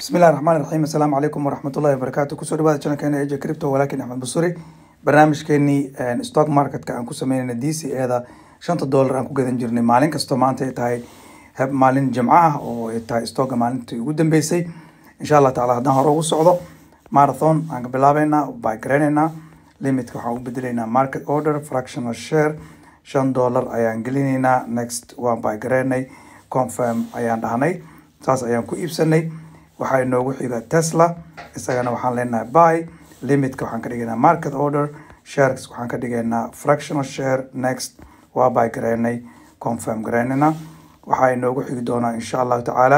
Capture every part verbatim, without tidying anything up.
بسم الله الرحمن الرحيم. السلام عليكم ورحمة الله وبركاته. كسر بعض شنا كان إيجا كريبتو ولكن أحمد بصري برنامج كني ستوك ماركت كأنكو سمينا دي سي هذا شنطة دولار أنكو قدن جرني مالين كاستومان تاي هب مالين جمعة أو تاي ستوك مالين تيودن بيسي إن شاء الله تعالى هذا هروب الصعدة ماراثون أنك بلابنا وبايكريننا ليميت كحاول بدلنا ماركت أوردر فراكشنال شير شن دولار أيان قلينينا نكست وان بايكريني كونفيرم أيان دهني ساس أيان كو إبسني waxaa inoogu xiga Tesla isagana waxaan leenahay buy limit ka waxaan ka dhigaynaa market order shares waxaan ka dhigaynaa fractional share next waa buy gareynay confirm gareynayna waxaa inoogu xigi doonaa insha Allah taala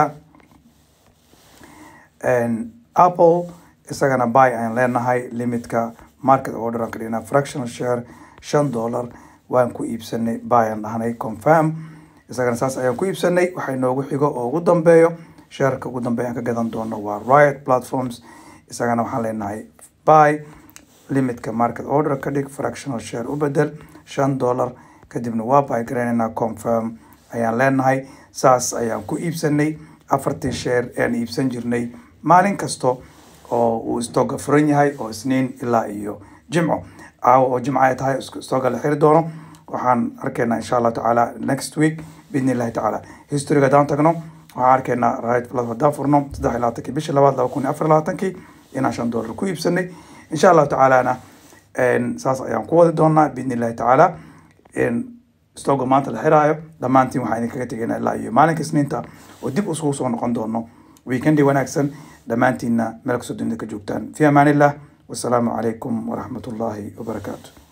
and Apple isagana buy aan leenahay limit ka market order aan ka dhigaynaa fractional share shan dollar waan ku iibsanay buy aan dhahnay confirm isagana saas ayaan ku iibsanay waxaa inoogu xigo oo ugu dambeeyo شارك ugu dambeeyaan ka gadan doono waa Riot Platforms isagana waxaan leenahay buy limit ka market order ka dhig fractional share u bedel shan dollar kadibna waa buy gareynaa confirm ayaan leenahay saas ayaan ku iibsanay afartii share aan iibsan jirnay maalin kasto oo uu stock furan yahay oo isniin ilaa iyo jimco oo jimco ay tahay stock la xiri doono waxaan arkaynaa insha Allah taala next week باذن taala history ga daan tagno وعاركنا رايت بلاد ودافرنا تدخل لاتكي بيش لبعض لو كوني أفر لاتكي إن عشان دولار كوي بسني إن شاء الله تعالى أنا إن ساس أيام قوة دونا بإذن الله تعالى إن استوقع مانت الحراية لما أنتي وحيني كتيجينا لا يمالك سنين تا وديب أسوس ونقن دونا ويكندي ونأكسن لما أنتينا ملك سودين دك جوبتان في أمان الله والسلام عليكم ورحمة الله وبركاته.